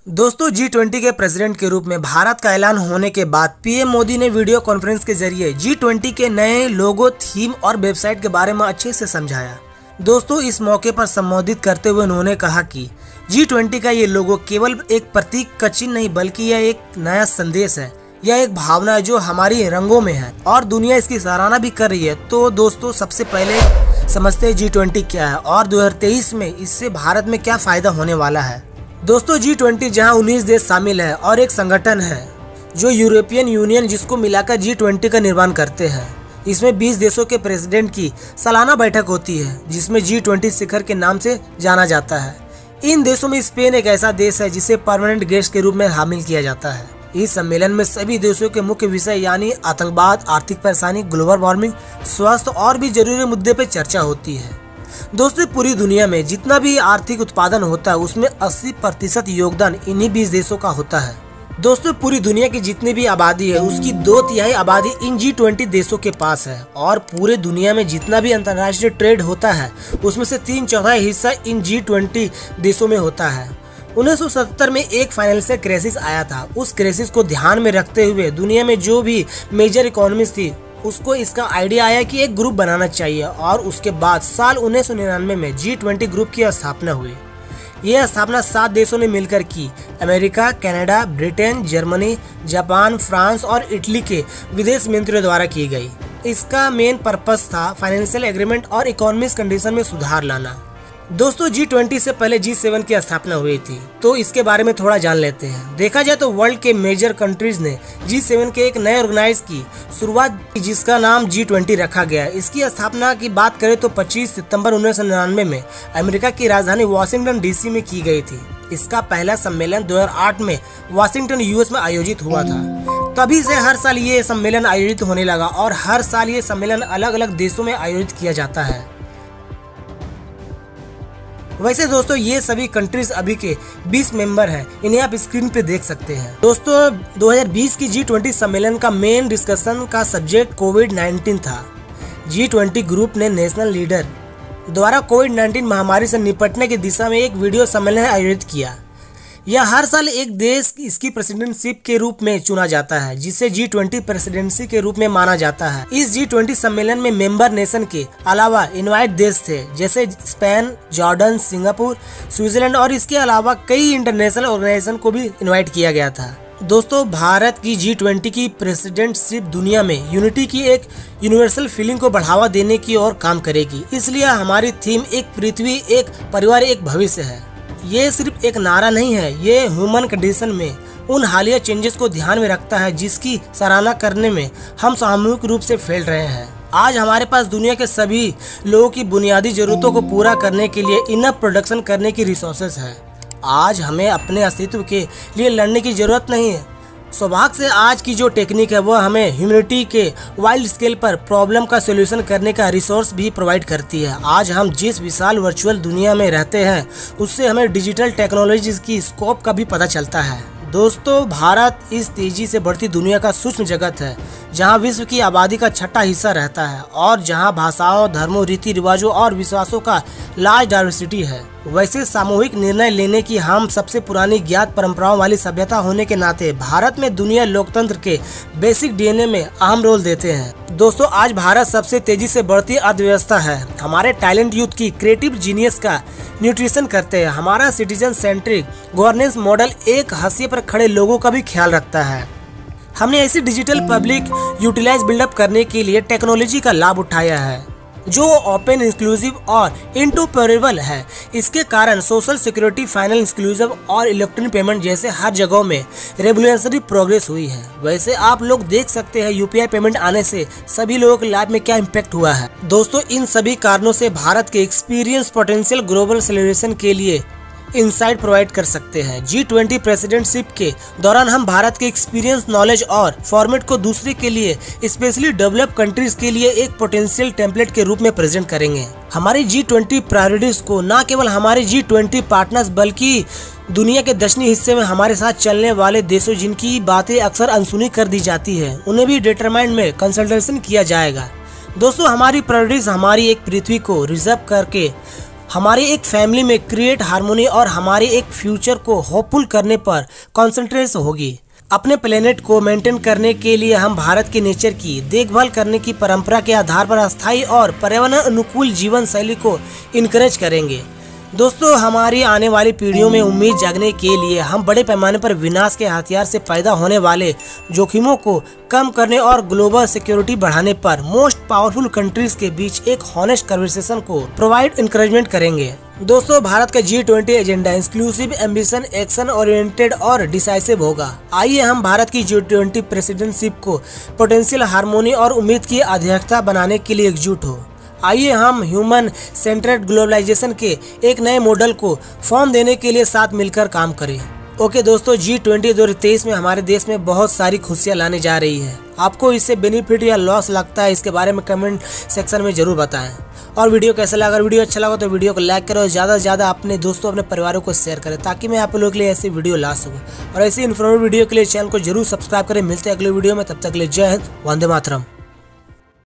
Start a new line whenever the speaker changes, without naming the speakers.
दोस्तों G20 के president के रूप में भारत का ऐलान होने के बाद पीएम मोदी ने वीडियो कॉन्फ्रेंस के जरिए G20 के नए लोगो, थीम और वेबसाइट के बारे में अच्छे से समझाया। दोस्तों, इस मौके पर संबोधित करते हुए उन्होंने कहा कि G20 का ये लोगो केवल एक प्रतीक का चिन्ह नहीं बल्कि यह एक नया संदेश है। यह एक भावना है जो हमारी रंगों में है और दुनिया इसकी सराहना भी कर रही है। तो दोस्तों, सबसे पहले समझते हैं G20 क्या है और 2023 में इससे भारत में क्या फायदा होने वाला है। दोस्तों, G20 जहां 19 देश शामिल है और एक संगठन है जो यूरोपियन यूनियन जिसको मिलाकर G20 का निर्माण करते हैं। इसमें 20 देशों के प्रेसिडेंट की सालाना बैठक होती है जिसमें G20 शिखर के नाम से जाना जाता है। इन देशों में स्पेन एक ऐसा देश है जिसे परमानेंट गेस्ट के रूप में शामिल किया जाता है। इस सम्मेलन में सभी देशों के मुख्य विषय यानी आतंकवाद, आर्थिक परेशानी, ग्लोबल वार्मिंग, स्वास्थ्य और भी जरूरी मुद्दे पर चर्चा होती है। दोस्तों, पूरी दुनिया में जितना भी आर्थिक उत्पादन होता है उसमें 80% योगदान इन्हीं 20 देशों का होता है। दोस्तों, पूरी दुनिया की जितनी भी आबादी है उसकी 2/3 आबादी इन G20 देशों के पास है और पूरे दुनिया में जितना भी अंतर्राष्ट्रीय ट्रेड होता है उसमें से 3/4 हिस्सा इन G20 देशों में होता है। 1970 में एक फाइनेंशियल क्राइसिस आया था। उस क्राइसिस को ध्यान में रखते हुए दुनिया में जो भी मेजर इकोनॉमीज थी उसको इसका आइडिया आया कि एक ग्रुप बनाना चाहिए और उसके बाद साल 1999 में G20 ग्रुप की स्थापना हुई। यह स्थापना 7 देशों ने मिलकर की। America, Canada, Britain, Germany, Japan, France और इटली के विदेश मंत्रियों द्वारा की गई। इसका मेन पर्पस था फाइनेंशियल एग्रीमेंट और इकोनॉमिक कंडीशन में सुधार लाना। दोस्तों, G20 से पहले G7 की स्थापना हुई थी, तो इसके बारे में थोड़ा जान लेते हैं। देखा जाए तो वर्ल्ड के मेजर कंट्रीज ने G7 के एक नए ऑर्गेनाइज की शुरुआत जिसका नाम G20 रखा गया। इसकी स्थापना की बात करें तो 25 सितंबर 1999 में अमेरिका की राजधानी वाशिंगटन DC में की गई थी। इसका पहला सम्मेलन 2008 में वाशिंगटन US में आयोजित हुआ था। तभी से हर साल ये सम्मेलन आयोजित होने लगा और हर साल ये सम्मेलन अलग अलग देशों में आयोजित किया जाता है। वैसे दोस्तों, ये सभी कंट्रीज अभी के 20 मेंबर हैं। इन्हें आप स्क्रीन पे देख सकते हैं। दोस्तों, 2020 की G20 सम्मेलन का मेन डिस्कशन का सब्जेक्ट कोविड-19 था। G20 ग्रुप ने नेशनल लीडर द्वारा कोविड-19 महामारी से निपटने की दिशा में एक वीडियो सम्मेलन आयोजित किया। यह हर साल एक देश इसकी प्रेसिडेंटशिप के रूप में चुना जाता है जिसे G20 प्रेसिडेंसी के रूप में माना जाता है। इस G20 सम्मेलन में मेंबर नेशन के अलावा इनवाइट देश थे जैसे स्पेन, जॉर्डन, सिंगापुर, स्विट्जरलैंड और इसके अलावा कई इंटरनेशनल ऑर्गेनाइजेशन को भी इनवाइट किया गया था। दोस्तों, भारत की G20 की प्रेसिडेंटशिप दुनिया में यूनिटी की एक यूनिवर्सल फीलिंग को बढ़ावा देने की ओर काम करेगी। इसलिए हमारी थीम एक पृथ्वी, एक परिवार, एक भविष्य है। ये सिर्फ एक नारा नहीं है, ये ह्यूमन कंडीशन में उन हालिया चेंजेस को ध्यान में रखता है जिसकी सराहना करने में हम सामूहिक रूप से फैल रहे हैं। आज हमारे पास दुनिया के सभी लोगों की बुनियादी जरूरतों को पूरा करने के लिए इनफ प्रोडक्शन करने की रिसोर्सेस है। आज हमें अपने अस्तित्व के लिए लड़ने की जरूरत नहीं है। सौभाग्य से आज की जो टेक्निक है वह हमें ह्यूमैनिटी के वाइल्ड स्केल पर प्रॉब्लम का सॉल्यूशन करने का रिसोर्स भी प्रोवाइड करती है। आज हम जिस विशाल वर्चुअल दुनिया में रहते हैं उससे हमें डिजिटल टेक्नोलॉजी की स्कोप का भी पता चलता है। दोस्तों, भारत इस तेजी से बढ़ती दुनिया का सूक्ष्म जगत है जहां विश्व की आबादी का 6ठा हिस्सा रहता है और जहां भाषाओं, धर्मों, रीति रिवाजों और विश्वासों का लार्ज डाइवर्सिटी है। वैसे सामूहिक निर्णय लेने की हम सबसे पुरानी ज्ञात परंपराओं वाली सभ्यता होने के नाते भारत में दुनिया लोकतंत्र के बेसिक DNA में अहम रोल देते हैं। दोस्तों, आज भारत सबसे तेजी से बढ़ती अर्थव्यवस्था है। हमारे टैलेंट यूथ की क्रिएटिव जीनियस का न्यूट्रिशन करते हैं। हमारा सिटीजन सेंट्रिक गवर्नेंस मॉडल एक हाशिए पर खड़े लोगों का भी ख्याल रखता है। हमने ऐसी डिजिटल पब्लिक यूटिलाइज बिल्डअप करने के लिए टेक्नोलॉजी का लाभ उठाया है जो ओपन, इंक्लूसिव और इंटरऑपरेबल है। इसके कारण सोशल सिक्योरिटी, फाइनेंशियल इंक्लूसिव और इलेक्ट्रॉनिक पेमेंट जैसे हर जगहों में रेवोल्यूशनरी प्रोग्रेस हुई है। वैसे आप लोग देख सकते हैं UPI पेमेंट आने से सभी लोगों के लाइफ में क्या इम्पैक्ट हुआ है। दोस्तों, इन सभी कारणों से भारत के एक्सपीरियंस पोटेंशियल ग्लोबल सेलिब्रेशन के लिए इंसाइट प्रोवाइड कर सकते हैं। G20 प्रेसिडेंटशिप के दौरान हम भारत के एक्सपीरियंस, नॉलेज और फॉर्मेट को दूसरे के लिए स्पेशली डेवलप कंट्रीज के लिए एक पोटेंशियल टेम्पलेट के रूप में प्रेजेंट करेंगे। हमारी G20 प्रायोरिटीज को न केवल हमारे G20 पार्टनर्स बल्कि दुनिया के दक्षिणी हिस्से में हमारे साथ चलने वाले देशों जिनकी बातें अक्सर अनसुनी कर दी जाती है उन्हें भी डिटरमाइन में कंसल्टेशन किया जाएगा। दोस्तों, हमारी प्रायोरिटीज हमारी एक पृथ्वी को रिजर्व करके हमारी एक फैमिली में क्रिएट हार्मोनी और हमारी एक फ्यूचर को होपफुल करने पर कॉन्सेंट्रेट होगी। अपने प्लेनेट को मेंटेन करने के लिए हम भारत के नेचर की देखभाल करने की परंपरा के आधार पर अस्थायी और पर्यावरण अनुकूल जीवन शैली को इनकरेज करेंगे। दोस्तों, हमारी आने वाली पीढ़ियों में उम्मीद जगाने के लिए हम बड़े पैमाने पर विनाश के हथियार से पैदा होने वाले जोखिमों को कम करने और ग्लोबल सिक्योरिटी बढ़ाने पर मोस्ट पावरफुल कंट्रीज के बीच एक हॉनेस्ट कन्वर्सेशन को प्रोवाइड इंकरेजमेंट करेंगे। दोस्तों, भारत का G20 agenda inclusive, ambition, action oriented और डिसाइसिव होगा। आइए हम भारत की G20 प्रेसिडेंटशिप को पोटेंशियल हार्मोनी और उम्मीद की अध्यक्षता बनाने के लिए एकजुट हो। आइए हम ह्यूमन सेंट्रेड ग्लोबलाइजेशन के एक नए मॉडल को फॉर्म देने के लिए साथ मिलकर काम करें। ओके दोस्तों, G20 2023 में हमारे देश में बहुत सारी खुशियां लाने जा रही है। आपको इससे बेनिफिट या लॉस लगता है, इसके बारे में कमेंट सेक्शन में जरूर बताएं। और वीडियो कैसा लगा? अगर वीडियो अच्छा लगा तो वीडियो को लाइक करें और ज़्यादा से ज़्यादा अपने दोस्तों, अपने परिवारों को शेयर करें, ताकि मैं आप लोगों के लिए ऐसी वीडियो ला सकूँ। और ऐसी इन्फॉर्मेटिव वीडियो के लिए चैनल को जरूर सब्सक्राइब करें। मिलते हैं अगले वीडियो में, तब तक के लिए जय हिंद, वंदे मातरम।